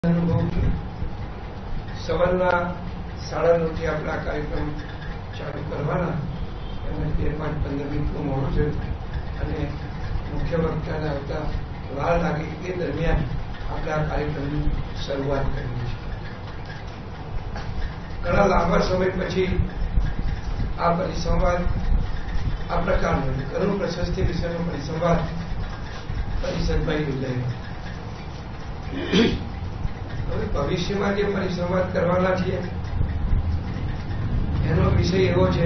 અનુભવ સવારના 9:30 આપણા કાર્યક્રમ ચાલુ કરવાના એમને 13-15 મિનિટનું મોડું થયું અને મુખ્ય વક્તાને આવતા વાર લાગી. એ દરમિયાન આપણે આ કાર્યક્રમની શરૂઆત કરી છે. ઘણા લાંબા સમય પછી આ પરિસંવાદ આ પ્રકારનો કરુણ પ્રશસ્તિ વિશેનો પરિસંવાદ પરિષદમાં યોજાયો. હવે ભવિષ્યમાં જે પરિસંવાદ કરવાના છીએ એનો વિષય એવો છે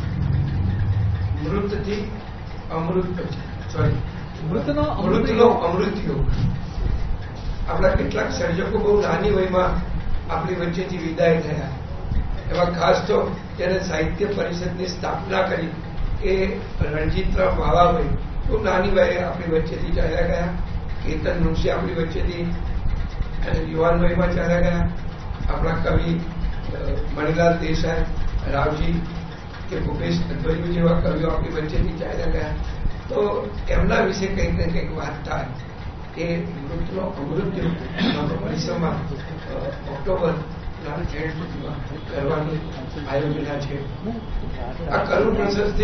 મૃતથી અમૃત પછી મૃતનો અમૃત યોગ. આપણા કેટલાક સર્જકો બહુ નાની વયમાં આપણી વચ્ચેથી વિદાય થયા. એમાં ખાસ તો જેને સાહિત્ય પરિષદની સ્થાપના કરી એ રણજીતરામ વાવાભાઈ બહુ નાની વયે આપણી વચ્ચેથી ચાલ્યા ગયા. કેતન મુનશી આપણી વચ્ચેથી યુવાન વયમાં ચાલ્યા ગયા. આપણા કવિ મણિલાલ દેસાઈ, રાવજી કે ભૂપેશ અદ્વૈત જેવા કવિઓ આપણી વચ્ચેથી ચાલ્યા ગયા. તો એમના વિશે કંઈક ને કંઈક વાત થાય એ મૃતનો અમૃત પરિસરમાં ઓક્ટોબરના એન્ડ સુધીમાં કરવાની આયોજના છે. આ કરુણ પ્રશસ્તિ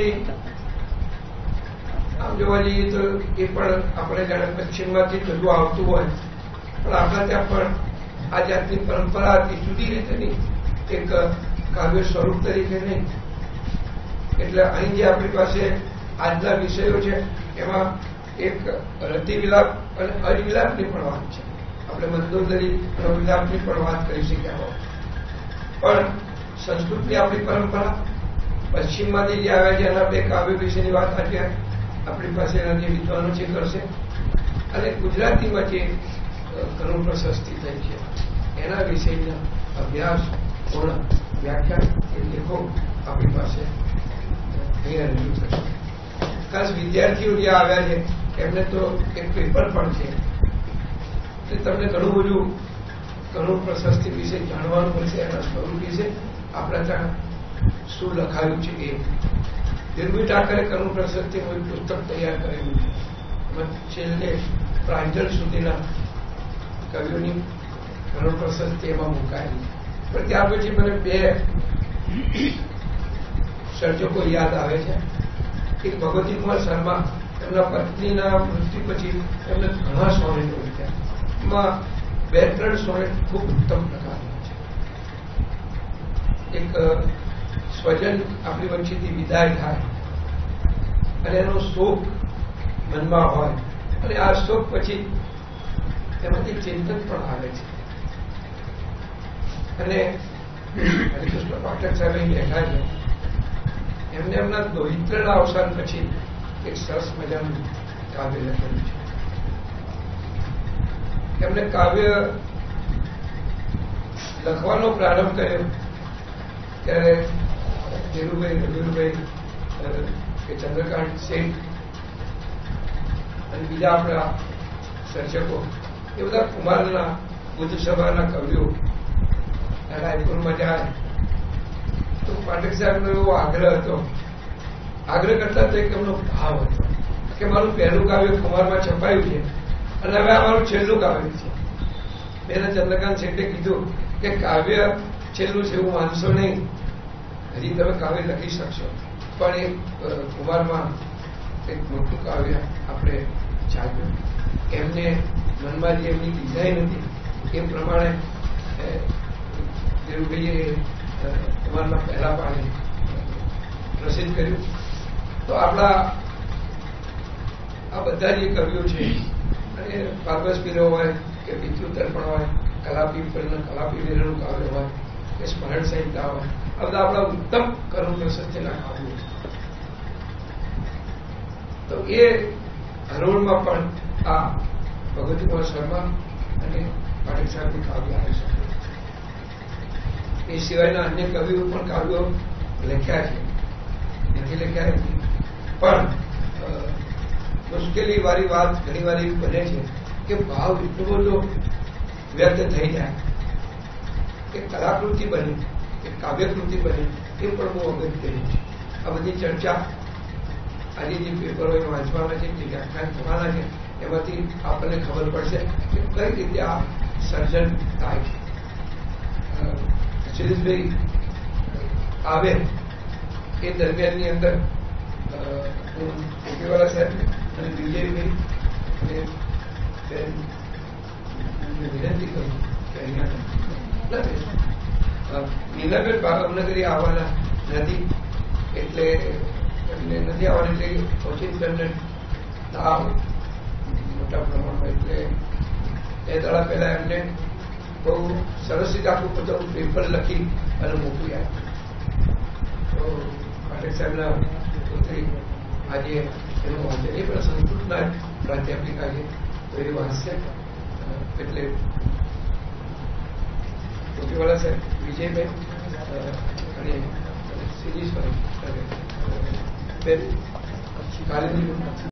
આમ જોવા જઈએ તો એ પણ આપણે જાણે પશ્ચિમમાંથી બધું આવતું હોય પણ આપણા ત્યાં પણ આ જાતની પરંપરા હતી, જુદી રીતેની એક કાવ્ય સ્વરૂપ તરીકે નહીં. એટલે અહીં જે આપણી પાસે આજના વિષયો છે એમાં એક રતિવિલાપ અને અજવિલાપની પણ વાત છે. આપણે મંદોદરી વિલાપની પણ વાત કરી શક્યા હોય પણ સંસ્કૃતની આપણી પરંપરા પશ્ચિમમાંથી જે આવ્યા છે એના બે કાવ્ય વિશેની વાત આજે આપણી પાસે એના જે વિદ્વાનો છે કરશે. અને ગુજરાતીમાં જે કરુણ પ્રશસ્તિ થઈ છે એના વિષયના અભ્યાસ પૂર્ણ વ્યાખ્યાન એ લેખો આપણી પાસે અહીંયા રજૂ થશે. ખાસ વિદ્યાર્થીઓ જે આવ્યા છે એમને તો એક પેપર પણ છે એટલે તમને ઘણું બધું કરુણ પ્રશસ્તિ વિશે જાણવાનું મળશે. એના સ્વરૂપ વિશે આપણા ત્યાં શું લખાયું છે એ નિર્ભય ઠાકરે કરુણ પ્રશસ્તિનું એક પુસ્તક તૈયાર કરેલું છે. એમાં છેલ્લે પ્રાંજલ સુધીના કવિઓની કરુણ પ્રશસ્તિ એમાં મુકાયેલી. પણ ત્યાર પછી મને બે સર્જકો યાદ આવે છે. એક ભગવતી કુમાર શર્મા, એમના પત્નીના મૃત્યુ પછી એમને ઘણા સોનેટો લખ્યા. એમાં 2-3 સોનેટ ખૂબ ઉત્તમ પ્રકારના છે. એક સ્વજન આપણી વચ્ચેથી વિદાય થાય અને એનો શોક મનમાં હોય અને આ શોક પછી એમાંથી ચિંતન પણ આવે છે. અને હરિકૃષ્ણ પાઠક સાહેબ અહીં બેઠા છે. એમને એમના દોહિત્રના અવસાન પછી એક સરસ મજાનું કાવ્ય લખેલું છે. એમને કાવ્ય લખવાનો પ્રારંભ કર્યો ત્યારે ધીરુભાઈ, રવિભાઈ કે ચંદ્રકાંત શેઠ અને બીજા આપણા સર્જકો એ બધા કુમારના બુદ્ધ સભાના કવિઓ રાયપુરમાં જાય તો પાઠક સાહેબનો એવો આગ્રહ હતો. આગ્રહ કરતા તો એક એમનો ભાવ હતો કે મારું પહેલું કાવ્ય કુમારમાં છપાયું છે અને હવે આ મારું છેલ્લું કાવ્ય છે. મેં ચંદ્રકાંત શેઠે કીધું કે કાવ્ય છેલ્લું છે એવું માનશો નહીં, હજી તમે કાવ્ય લખી શકશો પણ એ કુમારમાં એક મોટું કાવ્ય આપણે ચાલ્યું. એમને મનમાં જે એમની ડિઝાઇન હતી એ પ્રમાણે ધીરુભાઈએ કુમારના પહેલા પાને પ્રસિદ્ધ કર્યું. તો આપણા આ બધા જે કવિઓ છે અને પાર્વસ પીરો હોય કે પિતૃતર્પણ હોય, કલાપી કલાપી વીરનું કાવ્ય હોય કે સ્મરણ સંહિતા હોય, આ બધા આપણા ઉત્તમ કરુણ પ્રશસ્તિના કાવ્યો છે. તો એ હરોળમાં પણ આ ભગવતી કુમાર શર્મા અને પાટીલ સાહેબની કાવ્ય આવી શકે. એ સિવાયના અન્ય કવિઓ પણ કાવ્યો લખ્યા છે, નથી લખ્યા નથી. પણ મુશ્કેલી વાળી વાત ઘણી વાર એવી બને છે કે ભાવ એટલો બધો વ્યક્ત થઈ જાય કે કલાકૃતિ બને કે કાવ્યકૃતિ બને એ પણ બહુ અગત્યની છે. આ બધી ચર્ચા આજે જે પેપરો વાંચવાના છે, જે વ્યાખ્યાન થવાના છે એમાંથી આપણને ખબર પડશે કે કઈ રીતે આ સર્જન થાય. શિરીષભાઈ આવે એ દરમિયાનની અંદર હું ટોપીવાળા સાહેબ અને વિજયભાઈ અને બેન વિનંતી કરું કે અહીંયા નીલાબેન ભાવનગરી આવવાના નથી, એટલે એમને નથી આવવાનું, એટલે ઓચિંતનને તાવ મોટા પ્રમાણમાં, એટલે એ દાડા પહેલા એમને બહુ સરસ રીતે આખું પોતાનું પેપર લખી અને મોકલી આપ્યું. તો પાઠક સાહેબના પુત્રી આજે એનું વાંચે નહીં, પણ સંસ્કૃતના પ્રાધ્યાપિકા છે, તો એ વાંચશે. એટલે ટોપીવાળા સાહેબ, વિજયભાઈ અને શિરીષભાઈ બેન કાલેજી